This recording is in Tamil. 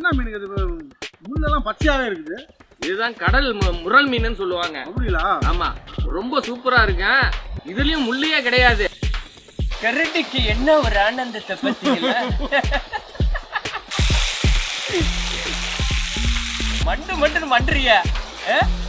என்ன மீனுக்கு இது முள்ளெல்லாம் பச்சையாவே இருக்குது. இதுதான் கடல் முரல் மீன் சொல்லுவாங்க. அப்படிங்களா? ஆமா, ரொம்ப சூப்பரா இருக்கேன். இதுலயும் முள்ளியே கிடையாது. கரடிக்கு என்ன ஒரு ஆனந்தத்தை பத்தீங்களா? மண்டு மண்டுன்னு மண்டுறியா?